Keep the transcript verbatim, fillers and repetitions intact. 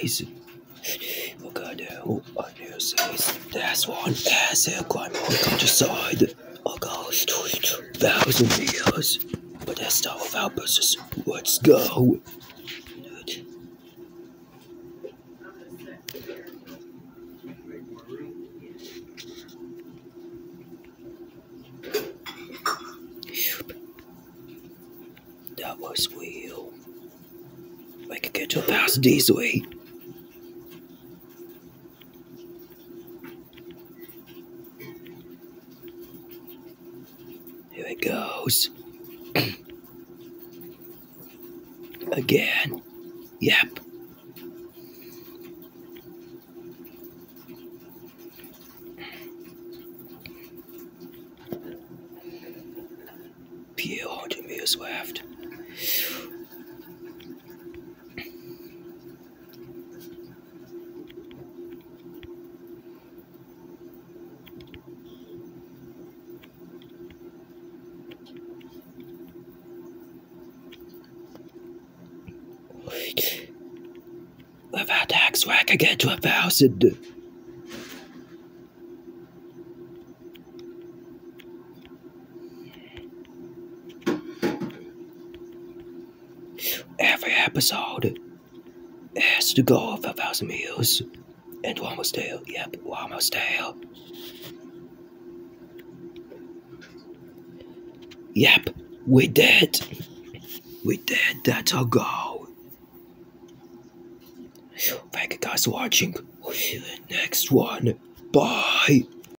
says. Okay, now I know says there's one asset climb on the countryside. A ghost thousand years. But that's not without buses. Let's go. That was real. I could get to a thousand easily. Here it goes. Again. Yep. Few hundred meters left. Without tax rack, I get to a thousand. Every episode has to go off a thousand meals. And we're almost there. Yep, we're almost there. Yep, we did. We did. That's our goal. Thank you guys for watching. We'll see you in the next one. Bye.